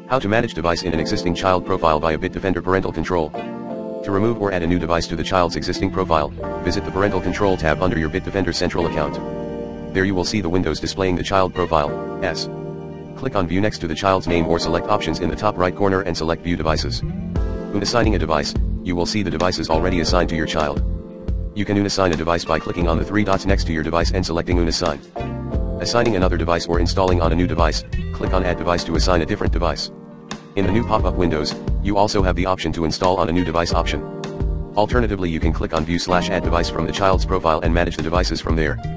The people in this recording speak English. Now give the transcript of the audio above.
How to manage device in an existing child profile via Bitdefender Parental Control. To remove or add a new device to the child's existing profile, visit the Parental Control tab under your Bitdefender Central account. There you will see the windows displaying the child profile. Click on View next to the child's name or select Options in the top right corner and select View Devices. When assigning a device, you will see the devices already assigned to your child. You can unassign a device by clicking on the three dots next to your device and selecting Unassign. Assigning another device or installing on a new device, click on Add Device to assign a different device. In the new pop-up windows, you also have the option to install on a new device option. Alternatively, you can click on View/Add Device from the child's profile and manage the devices from there.